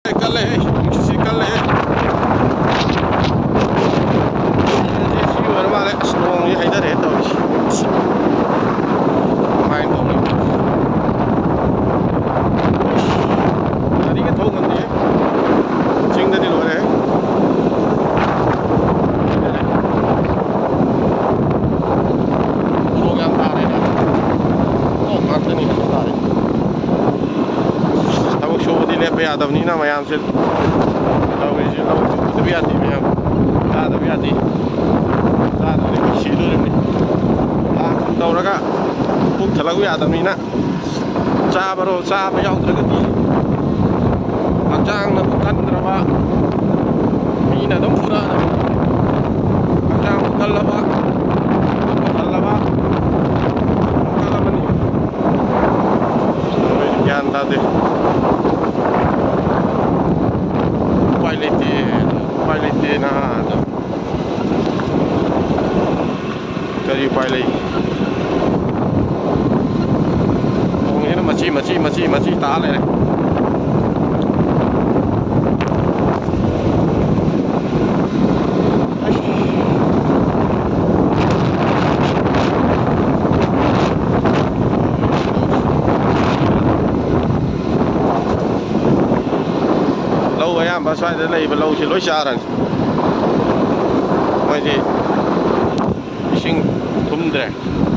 ꯀꯜꯂꯦ ꯅꯨꯡꯁꯤꯠꯁꯤ ꯀꯜꯂꯦ ꯁꯤ ꯑꯣꯏꯔ ꯃꯥꯜꯂꯦ ꯑꯁ ꯅꯣꯡꯁꯤ ꯍꯩꯊꯔꯦ ꯇꯧꯔꯤꯁꯤ ꯀꯃꯥꯏꯅ ꯇꯧꯅꯤ ꯒꯥꯔꯤꯒ ꯊꯧ ꯉꯝꯗꯦ ꯆꯤꯡꯗꯗꯤ ꯂꯣꯏꯔꯦ ꯎꯔꯣꯛ ꯌꯥꯝ ꯇꯥꯔꯦꯅ ꯑꯣ ꯉꯥꯛꯇꯅꯤ ꯇꯥꯔꯦ ꯊꯕꯛ ꯁꯨꯕꯗꯤ ꯂꯦꯞꯄ ꯌꯥꯗꯕꯅꯤꯅ ꯃꯌꯥꯝꯁꯦ ꯇꯧꯔꯤꯁꯦ ꯂꯧ ꯎꯗꯕ ꯌꯥꯗꯦ ꯃꯌꯥꯝ ꯆꯥꯗꯕ ꯌꯥꯗꯦ ꯆꯥꯗꯕꯗꯤ ꯁꯤꯗꯣꯔꯤꯕꯅꯤ ꯇꯧꯔꯒ ꯄꯨꯛ ꯊꯜꯂꯛꯎ ꯌꯥꯗꯕꯅꯤꯅ ꯆꯥꯕ ꯌꯥꯎꯗ꯭ꯔꯒꯗꯤ ꯍꯛꯆꯥꯡꯅꯕꯨ ꯀꯟꯗ꯭ꯔꯕ ꯃꯤꯅ ꯑꯗꯨꯝ ꯐꯨꯔꯛꯑꯗꯕꯅꯤ ꯍꯛꯆꯥꯡꯕꯨ ꯀꯜꯂꯕ ꯊꯜꯂꯕ ꯀꯜꯂꯕꯅꯤ ꯒ꯭ꯌꯥꯟ ꯇꯥꯗꯦ उपाय लेते ना करी उपाय ले मची ता ले lâu ꯑꯌꯥꯝꯕ ꯁ꯭ꯋꯥꯏꯗ ꯂꯩꯕ ꯂꯧꯁꯤ ꯂꯣꯏ ꯆꯥꯔꯅꯤ ꯃꯣꯏꯗꯤ ꯏꯁꯤꯡ ꯊꯨꯝꯗ꯭ꯔꯦ